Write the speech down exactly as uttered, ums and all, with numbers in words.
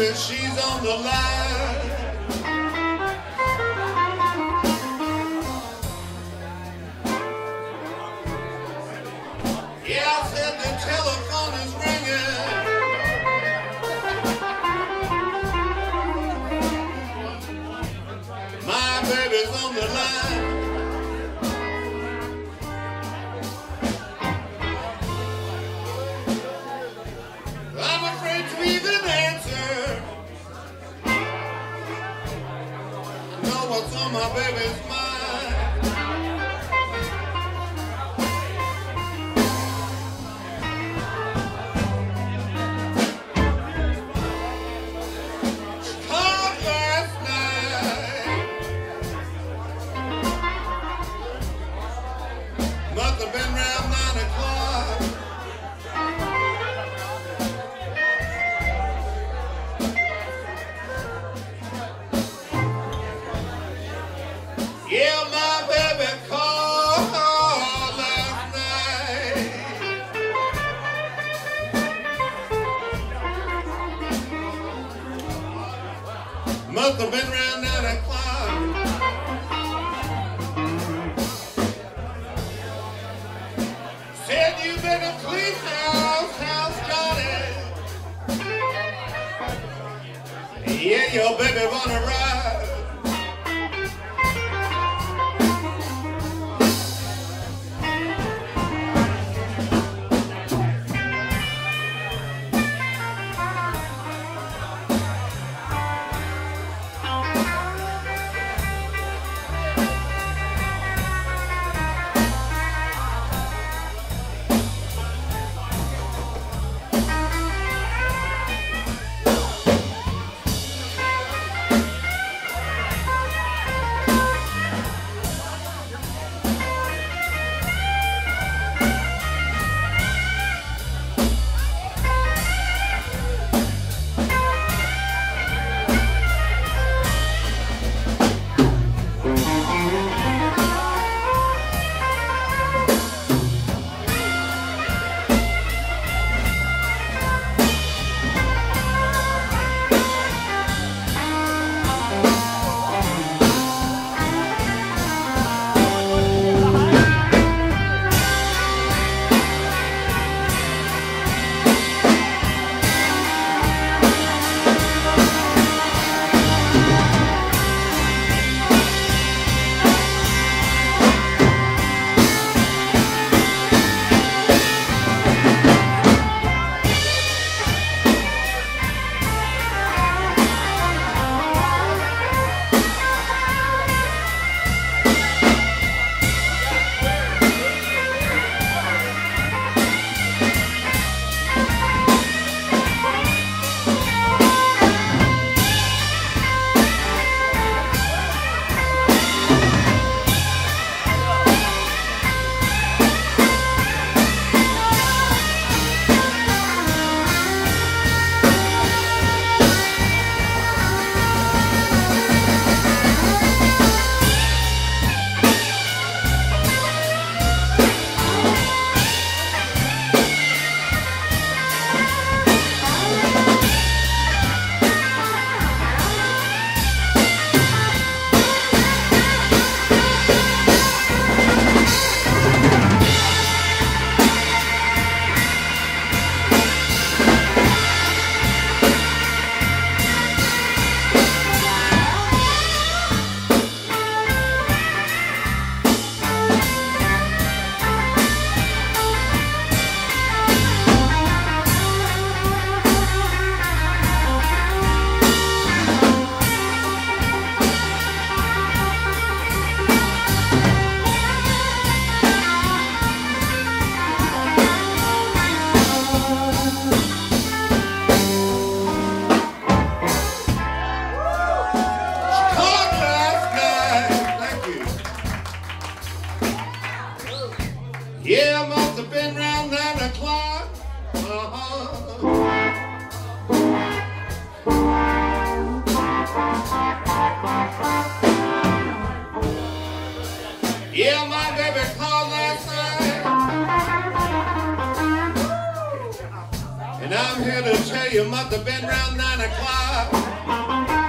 baby, she's on the line. Yeah, I said the telephone is ringing. My baby's on the line. I'm afraid to even answer. Know what's on my baby's mind. She called last night. Must have been around nine o'clock. Yeah, my baby called last night. Must have been around nine o'clock. Said you better clean house, house Johnny. Yeah, your baby wanna ride. I'm here to tell you must have been round nine o'clock.